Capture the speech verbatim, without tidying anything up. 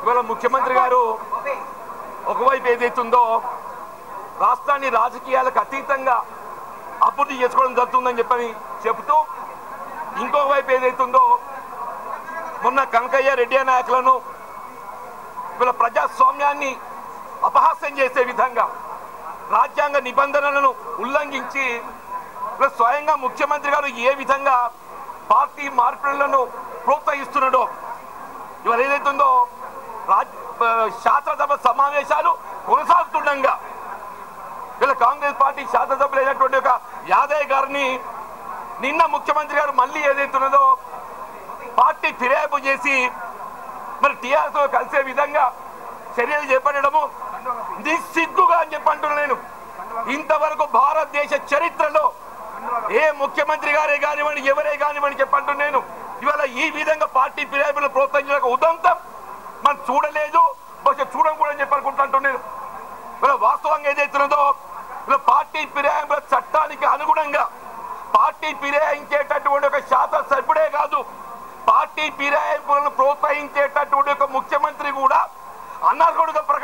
ఇవాళ ముఖ్యమంత్రి గారు ఒకవైపు ఏదైతుందో రాష్ట్రాన్ని రాజకీయాలకు అతీతంగా అభివృద్ధి చేసుకోవడం జరుగుతుందని చెప్పని చెబుతూ ఇంకొక వైపు ఏదైతుందో మొన్న కనకయ్య రెడ్డి నాయకులను వీళ్ళ ప్రజాస్వామ్యాన్ని అపహాస్యం చేసే విధంగా రాజ్యాంగ నిబంధనలను ఉల్లంఘించి స్వయంగా ముఖ్యమంత్రి గారు ఏ విధంగా పార్టీ మార్పులను ప్రోత్సహిస్తున్నాడో ఇవాళ ఏదైతుందో రాజ్ శాసనసభ సమావేశాలు కొనసాగుతుండగా వీళ్ళ కాంగ్రెస్ పార్టీ శాసనసభ్యులు అయినటువంటి ఒక యాదయ్య గారిని నిన్న ముఖ్యమంత్రి గారు మళ్ళీ ఏదైతున్నదో పార్టీ ఫిర్యాదు చేసి మరి టీఆర్ఎస్ తో కలిసే విధంగా చర్యలు చేపట్టడము నిస్సిగ్గుగా అని చెప్పి అంటున్నా నేను. ఇంతవరకు భారతదేశ చరిత్రలో ఏ ముఖ్యమంత్రి గారే కానివ్వండి ఎవరే కానివ్వండి చెప్పంటున్నా నేను. ఇవాళ ఈ విధంగా పార్టీ ఫిర్యాదులను ప్రోత్సహించడానికి ఉదంతం మనం చూడలేదు, బహుశా చూడడం కూడా అని చెప్పి అనుకుంటున్నాను. ఇవాళ వాస్తవంగా ఏదైతున్నదో ఇలా పార్టీ ఫిర్యాదుల చట్టానికి అనుగుణంగా పార్టీ ఫిరాయించేటటువంటి ఒక శాసన సభ్యుడే కాదు, పార్టీ ఫిరాయింపులను ప్రోత్సహించేటటువంటి ఒక ముఖ్యమంత్రి కూడా అనర్హుడుగా